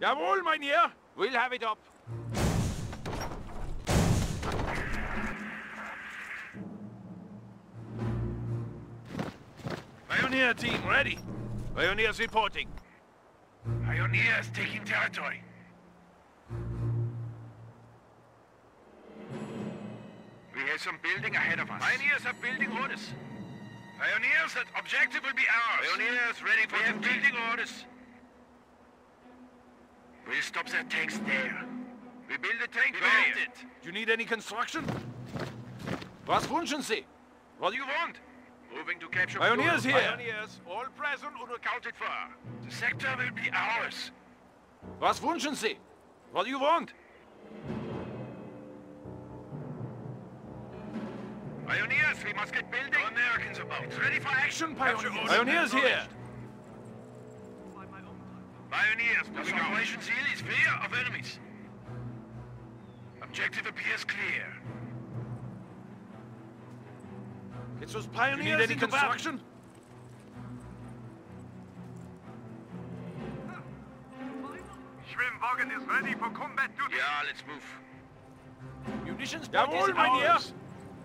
Jawohl, Mynheer. We'll have it up. Pioneer team ready. Pioneers reporting. Pioneers taking territory. We have some building ahead of us. Pioneers have building orders. Pioneers, that objective will be ours. Pioneers ready for We have duty. building orders. We'll stop their tanks there. We build a tank We barrier. built it. Do you need any construction? Was wünschen Sie? What do you want? Moving to capture Pioneers Bruno. here. Pioneers, all present and accounted for. The sector will be ours. Was wünschen Sie? What do you want? Pioneers, we must get building. No Americans about. It's ready for action, Pioneers. Pioneers. Pioneers here. Pioneers, moving Operation Seal is fear of enemies. Objective appears clear. It's us Pioneers. Do you need any construction? Schwimmwagen is ready for combat duty. Yeah, let's move. Munitions Jawohl, is Mynheer. ours.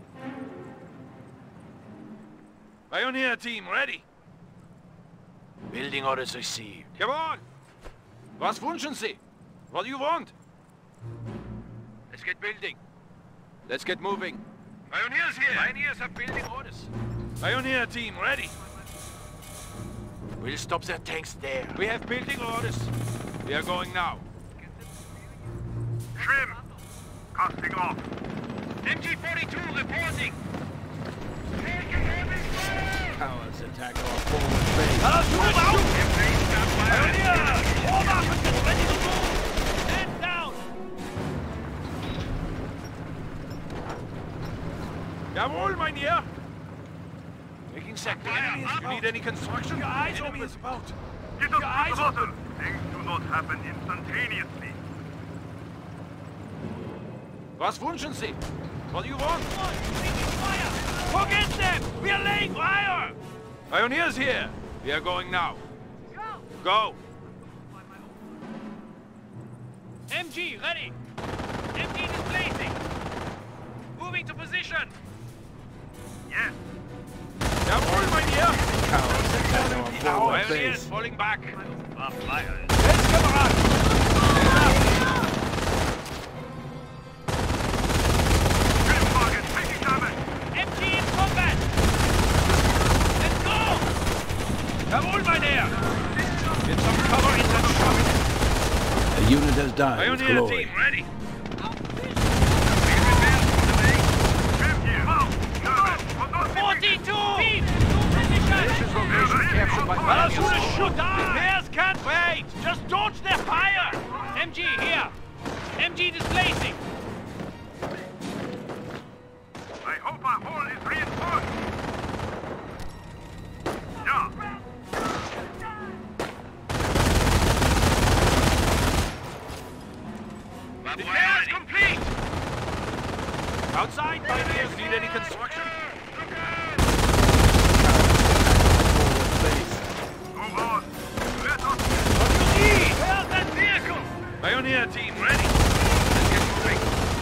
Pioneer team ready. Building orders received. Come on. Was wünschen Sie? What do you want? Let's get building. Let's get moving. Pioneers here. Pioneers have building orders. Pioneer team ready. We'll stop their tanks there. We have building orders. We are going now. Trim. Casting off. MG-42 reporting. Cowards attack our forward base. Pioneers! Hold up! Ready to move! Stand down! Jawohl, Mynheer! Making sector. Enemies. You need any construction? Your eyes open. Is about. Get up to the bottom. Things do not happen instantaneously. Was wünschen Sie? What do you want? Forget them! We are laying fire! Pioneers here! We are going now. Go! MG, ready! MG displacing! Moving to position! Yes. Jawohl, Mynheer! Cowards attack our forward Pioneers base. falling back! Fire. Let's Kamerad! Schwimmwagen taking damage. MG in combat! Let's go! Jawohl, Mynheer! Get some cover in that shot! A unit has died with Pioneer glory. team ready! Trim here. Damage. 42! Beef! Position! Location captured by Well, shoot a Pioneers. shoot! Bears can't wait! Just dodge their fire! MG, here! MG displacing! I hope our hole is reinforced. Yeah. Repair is complete! Outside, Pioneers need any construction? Forward base. Move on. Let us What do you need? Where's that vehicle? Pioneer team ready! Let's get moving!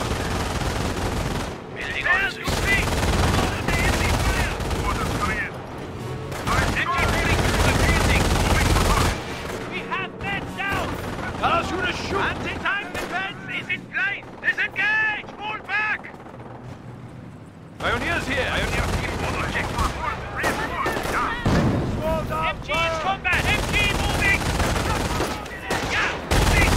Building orders received! The enemy fire! orders clear. MG-42 advancing! We have men down! Parachuter shoot! Anti-tank defense is in place! Disengage! Fall back! Pioneers here! Pioneer team on objective! Reinforced. Yeah. MG in combat! MG moving! Yeah! Moving!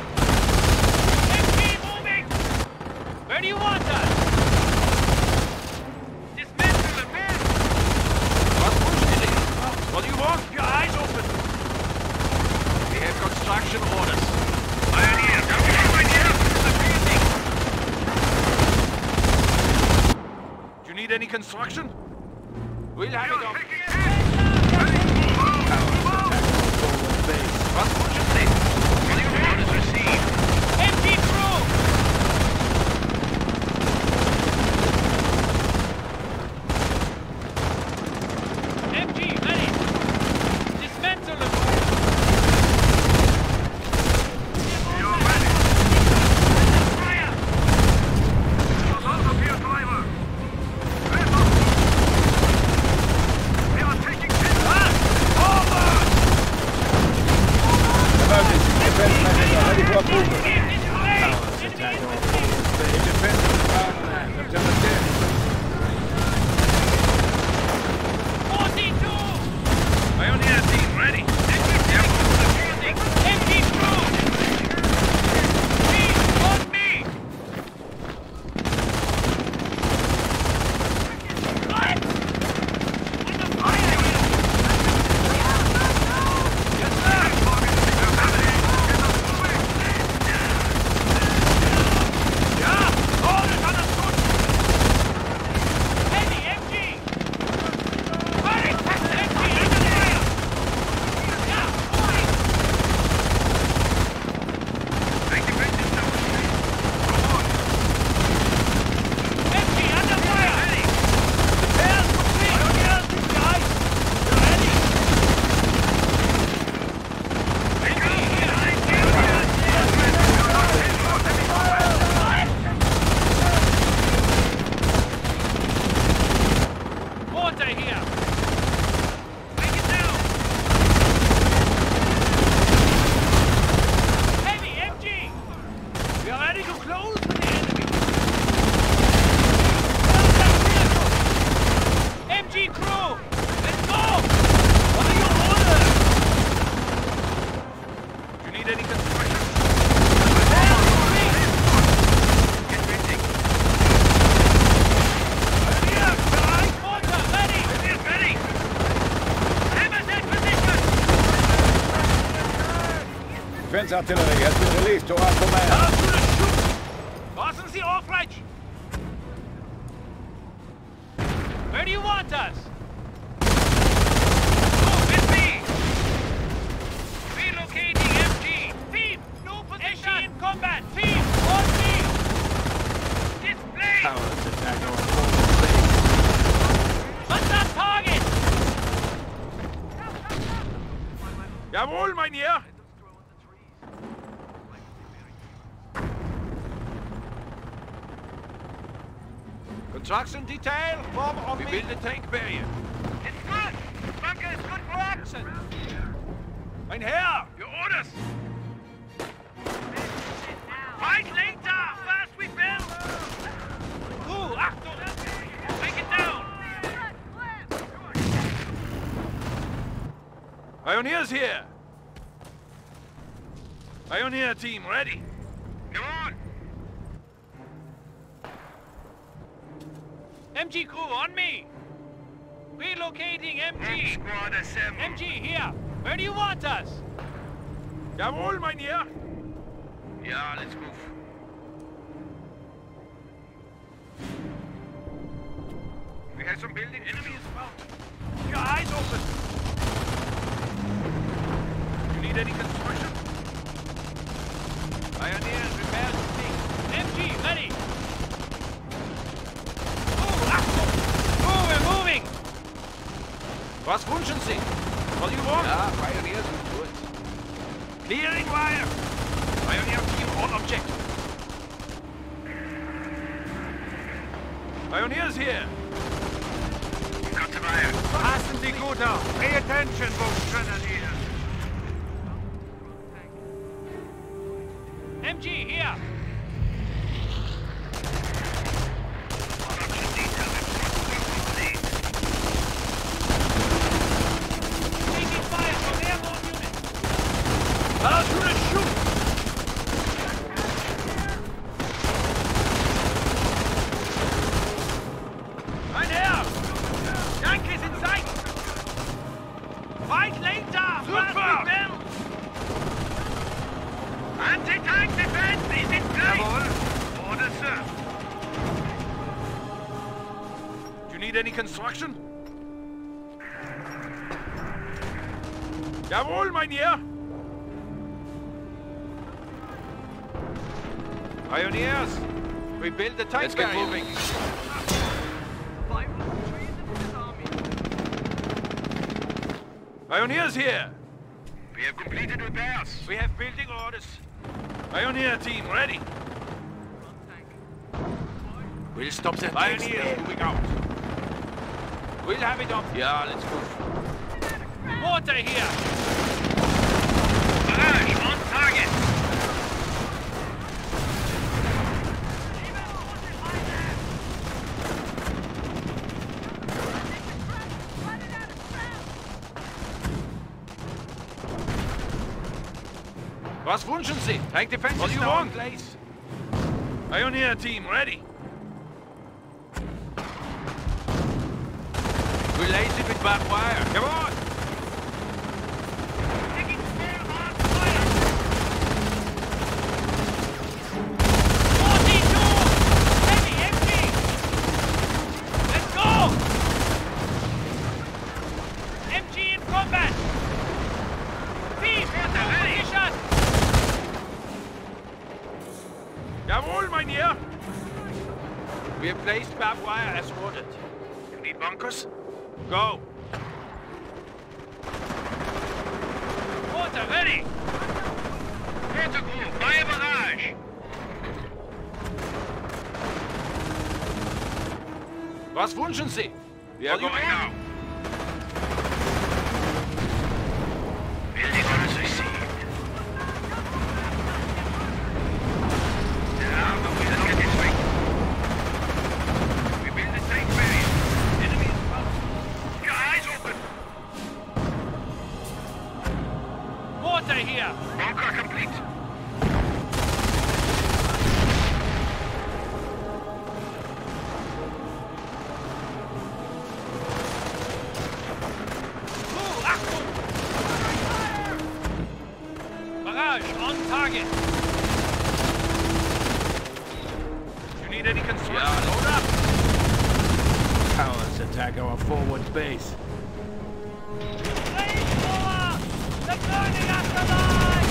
MG moving! Where do you want us? Dismantle the man! What do you want? Your eyes open! We have construction orders. Pioneer! Do you need any construction? We'll have it up. Forward base. Was wünschen Sie? Building orders received. MG through! MG ready! Dismantle them! Defense artillery has been released to our command. Tell us who to shoot! Passen Sie auf, Reich! Where do you want us? Move with me! Relocating MG! Team, new position! MG in combat! Team, on me! Display! Powerless attack on forward plane. What's that target? Jawohl, mein Herr! Construction detail, form on me. We build a tank barrier. It's good! Bunker is good for action! Mein Herr, your orders! Fight later! First we build! Ooh, Achtung! Take it down! Pioneers here! Pioneer team ready! Come on! MG crew, on me! Relocating MG! Squad assemble! MG, here! Where do you want us? Jawohl, mein Herr! Ja, let's move. We have some building. Enemy is found. Your eyes open! You need any construction? Pioneers, repair the thing. MG, ready! Ooh, Achtung! Ooh, we're moving! Was wünschen Sie? What do you want? Ja, Pioneers will do it. Clearing wire! Pioneer team on objective. Pioneers here! Got the wire. Passen Sie gut auf. Pay attention, Bogenschützenlieder. MG, here! Taking fire from airborne units! Tell us who to shoot! Mein Herr! Tank is in sight! Fight later! First we Super! build! Anti-tank defense is in place! Jawohl. Order, sir. Do you need any construction? Jawohl, mein Herr! Pioneers, we build the tank. Let's get barrier. moving. Pioneers here! We have completed repairs. We have building orders. Pioneer team ready. We'll stop their tanks Pioneers there. moving out. We'll have it up. Yeah, let's move. Water here! Barrage on target. Was wünschen Sie? Tank defense is now in place. Pioneer team ready. We'll lace it with barbed wire. Come on. Taking full on fire! 42! Heavy MG! Let's go! MG in combat! Team, new position! Jawohl, mein Herr. We have placed barbed wire as ordered. You need bunkers? Go. Water ready! Protocol, fire barrage. Was wünschen Sie? We are going now. Building orders received. Now, let's get this right. We build a tank barrier. Enemy is close. Your eyes open. Water here! Bunker complete. Ooh, Achtung! Barrage! Barrage on target. You need any construction? Yeah, load up. Cowards attack our forward base. Flamethrower! They're burning up the line!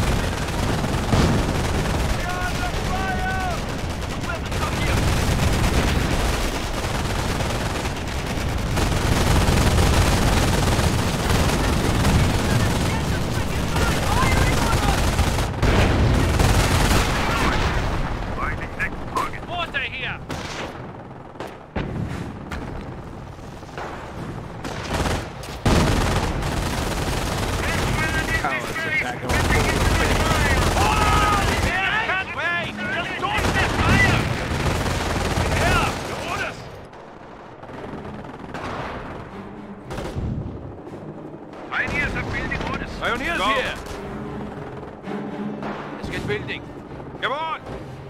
We're under fire! The weapons are here! Finding next target. Mortar here! Cowards attack our forward base. Can't wait! Just don't set fire! Here, your orders! Pioneers are building orders. Pioneers Go. here! Let's get building. Come on!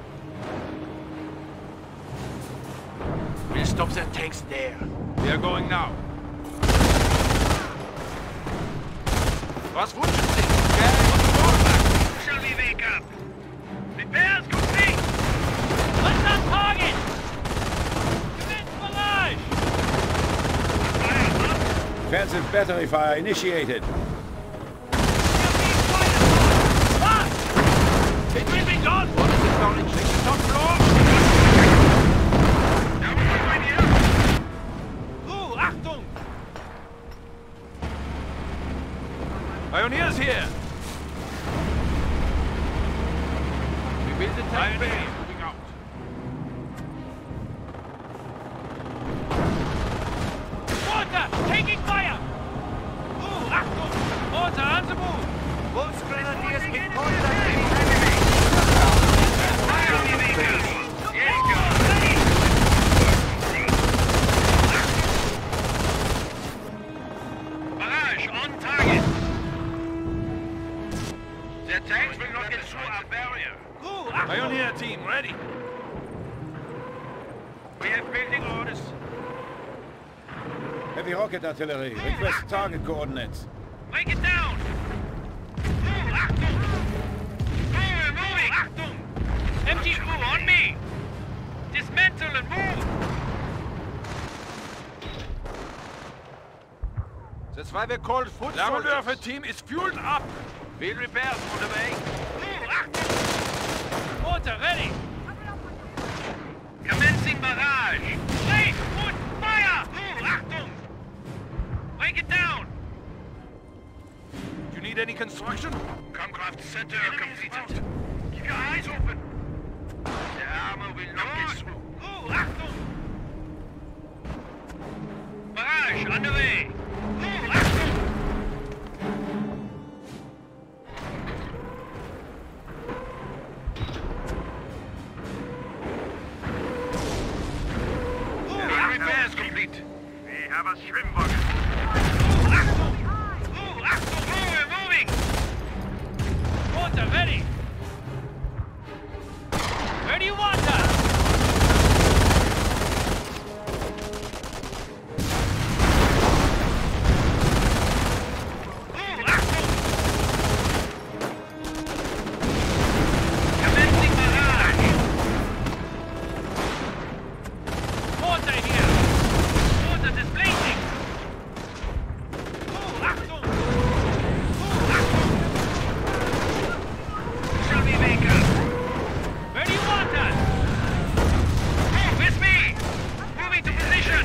We'll stop their tanks there. We are going now. Was wünschen Sie? Shall we wake up? Repairs complete! Let's on target! Commence barrage! Fire up! Defensive battery fire initiated. It will be gone! Orders acknowledged. Take the top floor. Now we're going here. Achtung! Pioneers here! We build the tank bay. Pioneers moving out. Mortar! Taking fire! Achtung! Mortar on the move! Volksgrenadiers in Fire contact. vehicles! Yes, Barrage on target! Their tanks will not get through our barrier. Pioneer team ready! We have building orders. Heavy rocket artillery. Request target coordinates. Break it down! Achtung! We're moving! Achtung! MG crew on me! Dismantle and move! That's why we're called foot Flammenwerfer soldiers. team is fueled up! Field repairs on the way. Achtung! Mortar ready! Commencing barrage! Wait! Put fire! Achtung! Break it down! Do you need any construction? Comcraft center completed. Keep your eyes open! The armor will not get through. Achtung! Barrage underway! Achtung! Repairs complete. We have a shrimp bucket. Achtung! Achtung! We're moving! Mortar ready! Where do you want us? Commencing barrage! Mortar here! Mortar displacing! Achtung! Achtung! Shall we make up? Where do you want us? Move with me! Moving to position!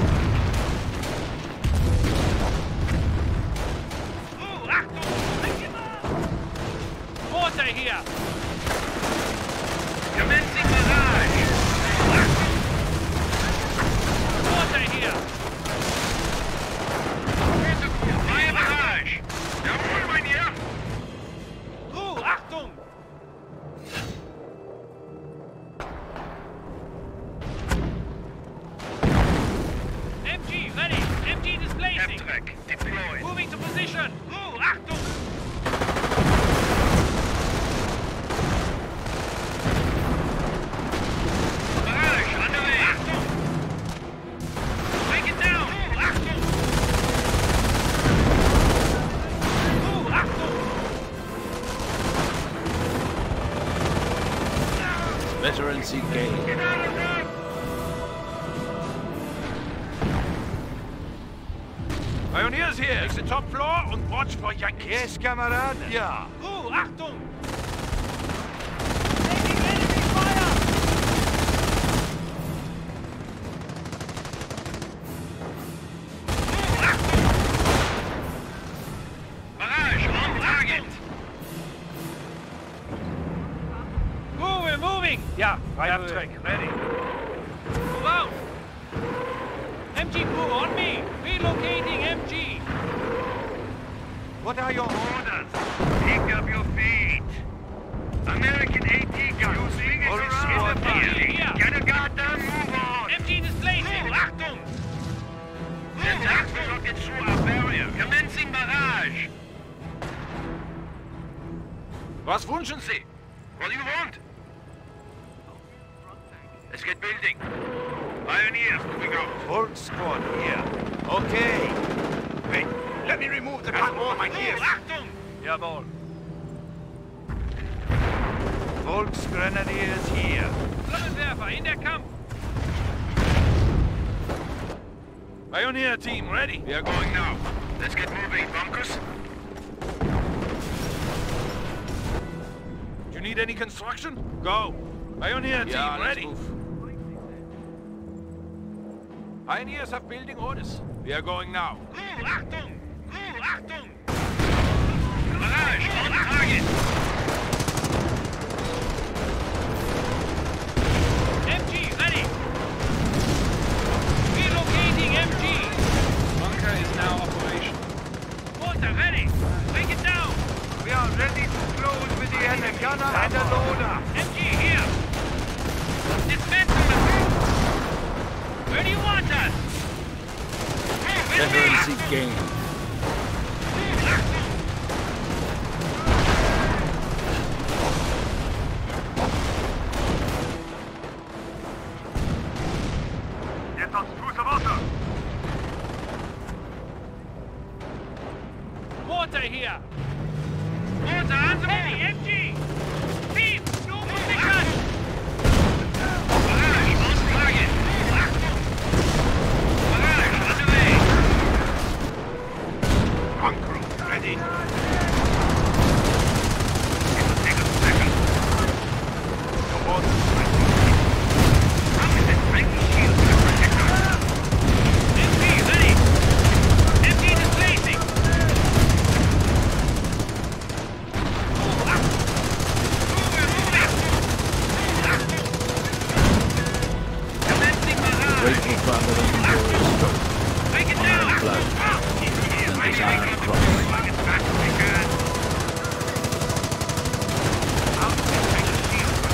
Achtung! Mortar here! Commencing barrage! Mortar here! Fire barrage! Jawohl, mein Herr! Achtung! MG ready! MG displacing! F-track deployed. Moving to position! Achtung! Barrage underway! Achtung! Break it down! Achtung! Achtung! Redundancy gained. Get out of there! Pioneers here! Take the top floor and watch for Yankees. Yes, Kameraden. Ja. Achtung! Taking enemy fire! Barrage on target! We're moving! Ja, right track. Ready. Move out! MG crew on me! Relocating MG! What are your orders? Pick up your feet! American AT gun! You swing it All around! squad here. Get a guard move on! MG displacing! Achtung! Der tanks will not get through our barrier! Commencing barrage! Was wünschen Sie? What do you want? Let's get building. Pioneers moving out. Whole squad here. Okay. Wait, let me remove the button on my ears. Achtung! Jawohl. Volksgrenadiers here. Flammenwerfer in der Kampf! Pioneer team, ready? We are going now. Let's get moving, bunkers. You need any construction? Go. Pioneer team, ready? Pioneers have building orders. We are going now. Achtung! Achtung! Barrage on target! MG ready! Relocating MG! Bunker is now operational. Mortar ready! Break it down! We are ready to close with the enemy gunner and a loader. MG here! Dismantle the group! Where do you want us? Redundancy gained. Jetzt aufs Fuß Wasser! Mortar here! Mortar on the Heavy move! MG! Team! No position! Barrage on target! Barrage on the way! Bunker ready. It'll take a second. Your orders. How is that breaking shield to protect us? MG ready! MG displacing! Commencing barrage! Grateful family enjoys Break it down! blood and desire to cross. Long as fast as we can. How is that breaking shield to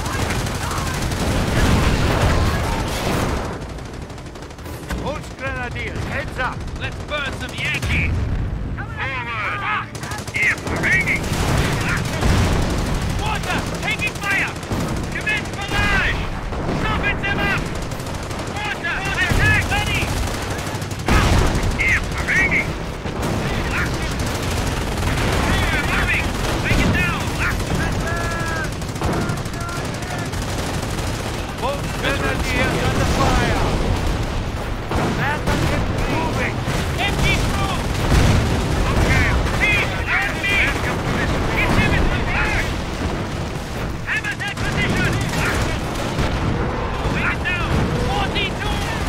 protect us? Volksgrenadiers, heads up. Let's burn some Yankees! Forward! Here, ringing! Mortar! Taking fire! Commence barrage! Sharpen them up! Mortar! Attack! Ready! Here, ringing! Moving! Break it down! Volksgrenadiers under fire. Battle moving. MG through! Okay, Team! And me! let's go to this Hit wall. him in the back! Hammer that position! Break it down! 42!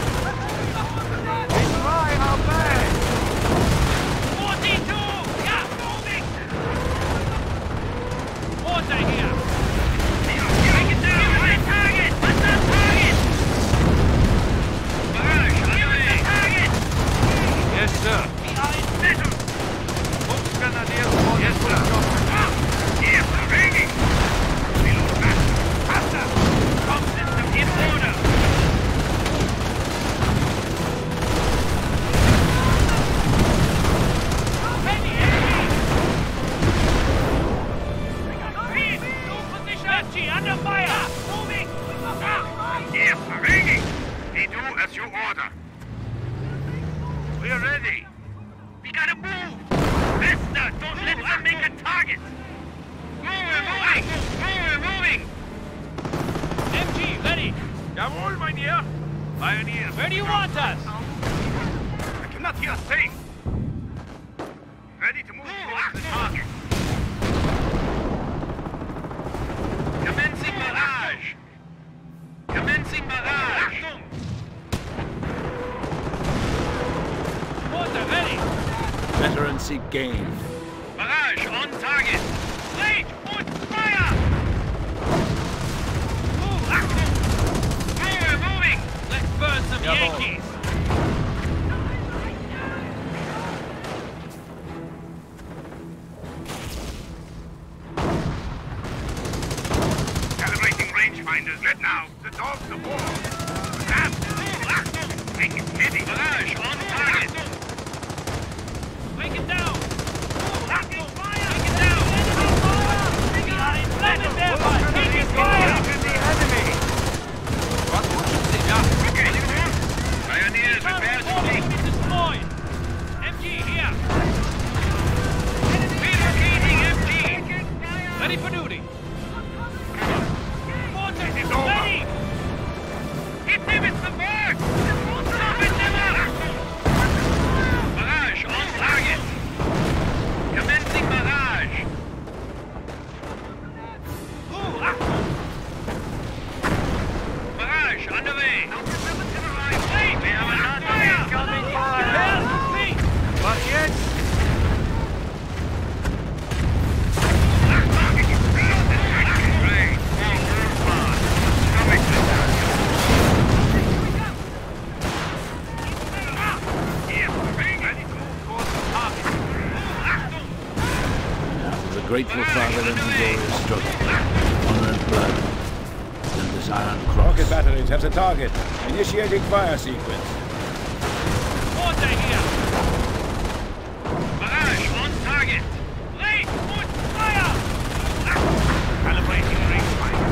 We try our best. 42! Yeah, moving! Mortar here! Break it down! Right target! What's on target? Barrage, on the Give us way. the target! Yes, sir. We are in battle! Volksgrenadiers on yes, sir. Here, ringing! Reload fast. Faster! Comp system in order! Heavy enemy! Team, new position! MG under fire! Moving! Here, ringing! We do as you order. We're ready. We gotta move! Faster! Don't let them make a target! here? Pioneers. Where do you want us? I cannot hear a thing. Ready to move towards the target. Commencing barrage. Commencing barrage. Mortar ready. Veterancy gained. Barrage on target. Wait! Und fire! Move. Fire moving! Let's burn some Jawohl. Yankees. Calibrating rangefinders. Get now. The dogs of war. Stand. Take it heavy. Barrage on target. Break it down. Taking fire. Take it down. Behind. Landed there, bud. Taking fire. Okay. Pioneers, prepare to Transport take. unit destroyed. MG here. Relocating MG. Ready for duty. Mortar It is over. ready. Hit them with the bird. Open them up. Barrage on target. Commencing barrage. Barrage underway. Wait, we have another incoming fire. Prepare to speak. Was jetzt? Great. Coming to ready to move towards the target. The grateful father and glorious struggle. Honor and blood. And this Iron Cross. Rocket batteries have the target. Initiating fire sequence. Mortar here. Barrage on target. Late. Und fire. Calibrating rangefinder.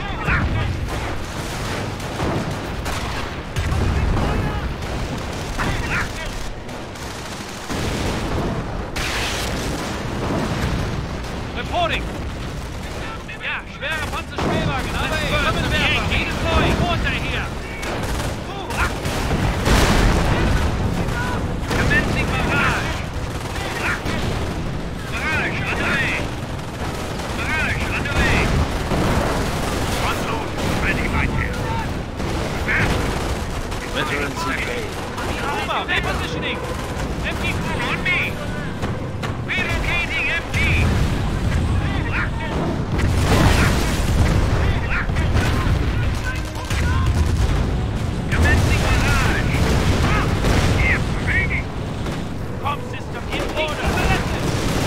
Reporting. Ja, schwere Panzerschmähwagen. Flammenwerfer. Jedes neu. Mortar hier. Commencing barrage. Barrage underway. Barrage underway. Front load ready right here. Veterancy gained. Puma, repositioning. MG On me. Relocating MG. Commencing barrage. Yes, ringing. Com system in order. Selected.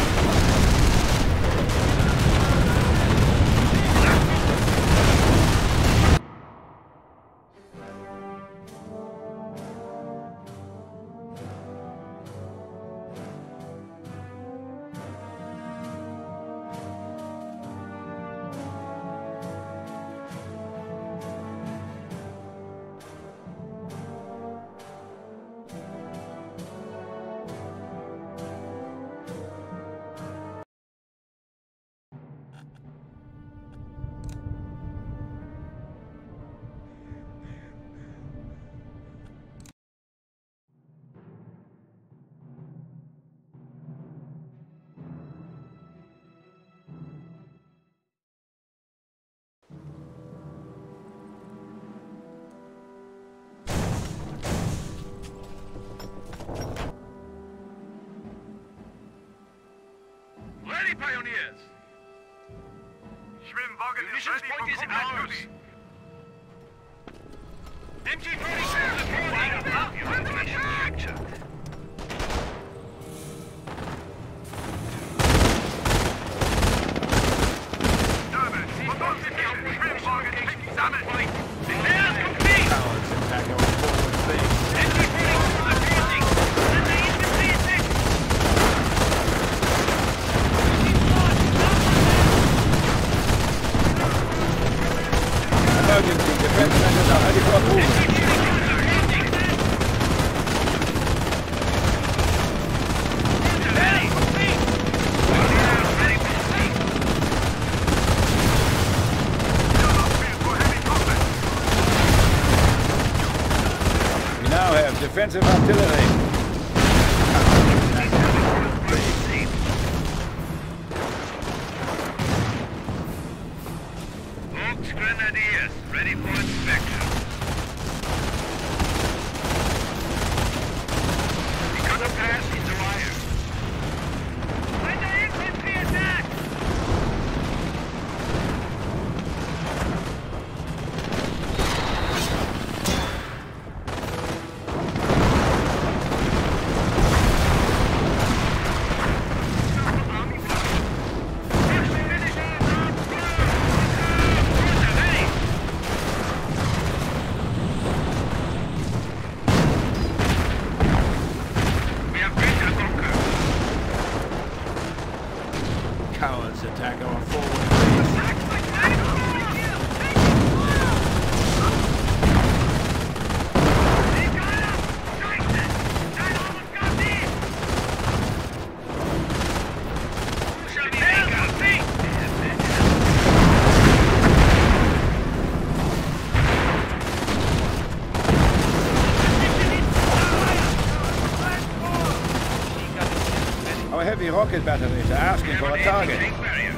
Ready, pioneers. Schwimmwagen is ready for combat duty. MG-42 reporting. Captured. German, Verfolgung auf dem Schwimmwagen nicht sammeln. Repairs complete. Cowards attack our forward base. MG-42 reporting. And the infantry is in. Emergency defense measures are ready for approval. defensive artillery. Hawks Grenadiers, ready for inspection. We got a pass in the wire. Under infantry attack! Cowards attack our forward base. Our heavy rocket batteries are asking for a target.